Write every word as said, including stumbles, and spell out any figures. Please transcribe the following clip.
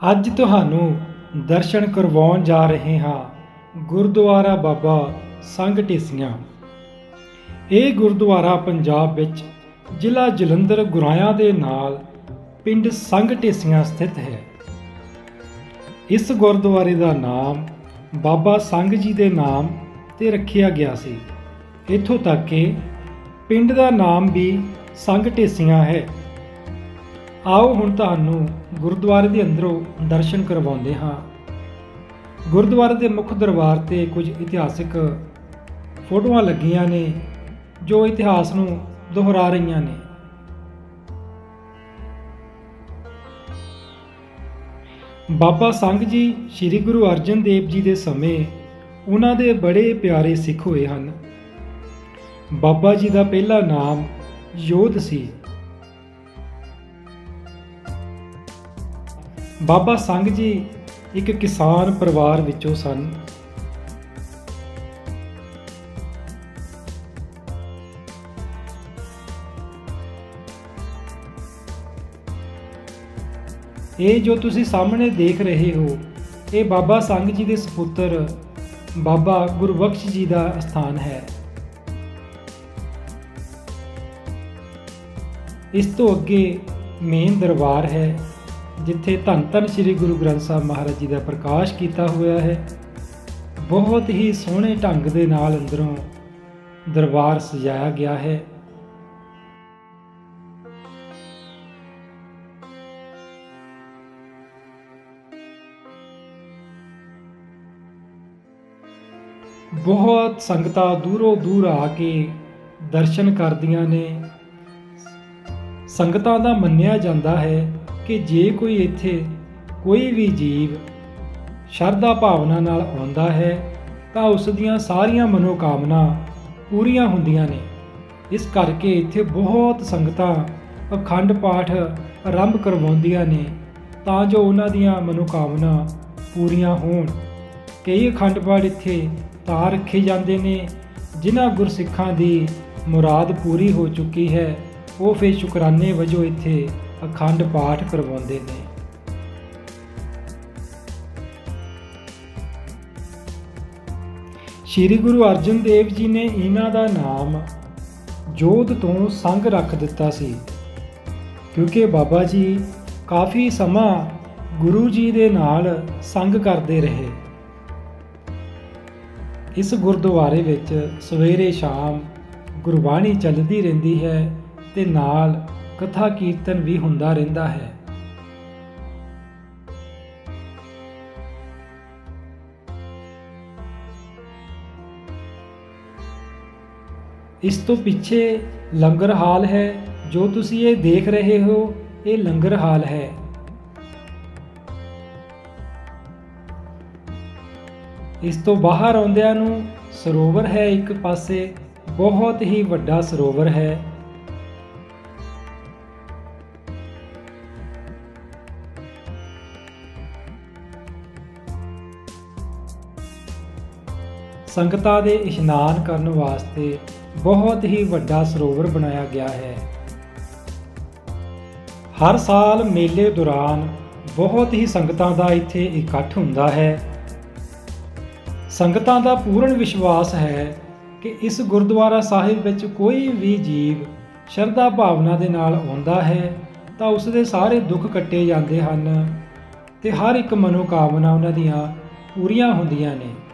ਅੱਜ ਤੁਹਾਨੂੰ ਦਰਸ਼ਨ ਕਰਵਾਉਣ ਜਾ ਰਹੇ ਹਾਂ ਗੁਰਦੁਆਰਾ ਬਾਬਾ ਸੰਘ ਢੇਸੀਆਂ। ਇਹ ਗੁਰਦੁਆਰਾ ਪੰਜਾਬ ਵਿੱਚ ਜ਼ਿਲ੍ਹਾ ਜਲੰਧਰ ਗੁਰਾਇਆਂ ਦੇ ਨਾਲ ਪਿੰਡ ਸੰਘ ਢੇਸੀਆਂ ਸਥਿਤ ਹੈ। ਇਸ ਗੁਰਦੁਆਰੇ ਦਾ ਨਾਮ ਬਾਬਾ ਸੰਘ ਜੀ ਦੇ ਨਾਮ ਤੇ ਰੱਖਿਆ ਗਿਆ ਸੀ। ਇੱਥੋਂ ਤੱਕ ਕਿ ਪਿੰਡ ਦਾ ਨਾਮ ਵੀ ਸੰਘ ਢੇਸੀਆਂ ਹੈ। ਆਓ ਹੁਣ ਤੁਹਾਨੂੰ ਗੁਰਦੁਆਰੇ ਦੇ ਅੰਦਰੋਂ ਦਰਸ਼ਨ ਕਰਵਾਉਂਦੇ ਹਾਂ। ਗੁਰਦੁਆਰੇ ਦੇ ਮੁੱਖ ਦਰਬਾਰ ਤੇ ਕੁਝ ਇਤਿਹਾਸਿਕ ਫੋਟੋਆਂ ਲੱਗੀਆਂ ਨੇ ਜੋ ਇਤਿਹਾਸ ਨੂੰ ਦੁਹਰਾ ਰਹੀਆਂ ਨੇ। ਬਾਬਾ ਸੰਘ ਜੀ ਸ੍ਰੀ ਗੁਰੂ ਅਰਜਨ ਦੇਵ ਜੀ ਦੇ ਸਮੇਂ ਉਹਨਾਂ ਦੇ ਬੜੇ ਪਿਆਰੇ ਸਿੱਖ ਹੋਏ ਹਨ। ਬਾਬਾ ਜੀ ਦਾ ਪਹਿਲਾ ਨਾਮ ਯੋਧ ਸੀ। ਬਾਬਾ ਸੰਘ ਜੀ ਇੱਕ ਕਿਸਾਨ ਪਰਿਵਾਰ ਵਿੱਚੋਂ ਸਨ। ਇਹ ਜੋ ਤੁਸੀਂ ਸਾਹਮਣੇ ਦੇਖ ਰਹੇ ਹੋ ਇਹ ਬਾਬਾ ਸੰਘ ਜੀ ਦੇ ਸਪੁੱਤਰ ਬਾਬਾ ਗੁਰਬਖਸ਼ ਜੀ ਦਾ ਅਸਥਾਨ ਹੈ। ਇਸ ਤੋਂ ਅੱਗੇ ਮੇਨ ਦਰਬਾਰ ਹੈ ਜਿੱਥੇ ਧੰਨ ਧੰਨ ਸ੍ਰੀ ਗੁਰੂ ਗ੍ਰੰਥ ਸਾਹਿਬ ਮਹਾਰਾਜ ਜੀ ਦਾ ਪ੍ਰਕਾਸ਼ ਕੀਤਾ ਹੋਇਆ ਹੈ। ਬਹੁਤ ਹੀ ਸੋਹਣੇ ਢੰਗ ਦੇ ਨਾਲ ਅੰਦਰੋਂ ਦਰਬਾਰ ਸਜਾਇਆ ਗਿਆ ਹੈ। ਬਹੁਤ ਸੰਗਤਾਂ ਦੂਰੋਂ ਦੂਰ ਆ ਕੇ ਦਰਸ਼ਨ ਕਰਦੀਆਂ ਨੇ। ਸੰਗਤਾਂ ਦਾ ਮੰਨਿਆ ਜਾਂਦਾ ਹੈ ਕਿ ਜੇ ਕੋਈ ਇੱਥੇ ਕੋਈ ਵੀ ਜੀਵ ਸ਼ਰਧਾ ਭਾਵਨਾ ਨਾਲ ਆਉਂਦਾ ਹੈ ਤਾਂ ਉਸ ਦੀਆਂ ਸਾਰੀਆਂ ਮਨੋਕਾਮਨਾ ਪੂਰੀਆਂ ਹੁੰਦੀਆਂ ਨੇ। ਇਸ ਕਰਕੇ ਇੱਥੇ ਬਹੁਤ ਸੰਗਤਾਂ ਅਖੰਡ ਪਾਠ ਆਰੰਭ ਕਰਵਾਉਂਦੀਆਂ ਨੇ ਤਾਂ ਜੋ ਉਹਨਾਂ ਦੀਆਂ ਮਨੋਕਾਮਨਾ ਪੂਰੀਆਂ ਹੋਣ। ਕਈ ਅਖੰਡ ਪਾਠ ਇੱਥੇ ਤਾਂ ਰੱਖੇ ਜਾਂਦੇ ਨੇ ਜਿਨ੍ਹਾਂ ਗੁਰਸਿੱਖਾਂ ਦੀ ਮੁਰਾਦ ਪੂਰੀ ਹੋ ਚੁੱਕੀ ਹੈ, ਉਹ ਫਿਰ ਸ਼ੁਕਰਾਨੇ ਵਜੋਂ ਇੱਥੇ ਅਖੰਡ ਪਾਠ ਕਰਵਾਉਂਦੇ ਨੇ। ਸ੍ਰੀ ਗੁਰੂ ਅਰਜਨ ਦੇਵ ਜੀ ਨੇ ਇਹਨਾਂ ਦਾ ਨਾਮ ਯੋਧ ਤੋਂ ਸੰਘ ਰੱਖ ਦਿੱਤਾ ਸੀ ਕਿਉਂਕਿ ਬਾਬਾ ਜੀ ਕਾਫੀ ਸਮਾਂ ਗੁਰੂ ਜੀ ਦੇ ਨਾਲ ਸੰਗ ਕਰਦੇ ਰਹੇ। ਇਸ ਗੁਰਦੁਆਰੇ ਵਿੱਚ ਸਵੇਰੇ ਸ਼ਾਮ ਗੁਰਬਾਣੀ ਚੱਲਦੀ ਰਹਿੰਦੀ ਹੈ ਤੇ ਨਾਲ ਕਥਾ ਕੀਰਤਨ ਵੀ ਹੁੰਦਾ ਰਹਿੰਦਾ ਹੈ। ਇਸ ਤੋਂ ਪਿੱਛੇ ਲੰਗਰ ਹਾਲ ਹੈ। ਜੋ ਤੁਸੀਂ ਇਹ ਦੇਖ ਰਹੇ ਹੋ ਇਹ ਲੰਗਰ ਹਾਲ ਹੈ। ਇਸ ਤੋਂ ਬਾਹਰ ਆਉਂਦਿਆਂ ਨੂੰ ਸਰੋਵਰ ਹੈ। ਇੱਕ ਪਾਸੇ ਬਹੁਤ ਹੀ ਵੱਡਾ ਸਰੋਵਰ ਹੈ। ਸੰਗਤਾਂ ਦੇ ਇਸ਼ਨਾਨ ਕਰਨ ਵਾਸਤੇ ਬਹੁਤ ਹੀ ਵੱਡਾ ਸਰੋਵਰ ਬਣਾਇਆ ਗਿਆ ਹੈ। ਹਰ ਸਾਲ ਮੇਲੇ ਦੌਰਾਨ ਬਹੁਤ ਹੀ ਸੰਗਤਾਂ ਦਾ ਇੱਥੇ ਇਕੱਠ ਹੁੰਦਾ ਹੈ। ਸੰਗਤਾਂ ਦਾ ਪੂਰਨ ਵਿਸ਼ਵਾਸ ਹੈ ਕਿ ਇਸ ਗੁਰਦੁਆਰਾ ਸਾਹਿਬ ਵਿੱਚ ਕੋਈ ਵੀ ਜੀਵ ਸ਼ਰਧਾ ਭਾਵਨਾ ਦੇ ਨਾਲ ਆਉਂਦਾ ਹੈ ਤਾਂ ਉਸ ਦੇ ਸਾਰੇ ਦੁੱਖ ਕੱਟੇ ਜਾਂਦੇ ਹਨ ਤੇ ਹਰ ਇੱਕ ਮਨੋਕਾਮਨਾ ਉਹਨਾਂ ਦੀਆਂ ਪੂਰੀਆਂ ਹੁੰਦੀਆਂ ਨੇ।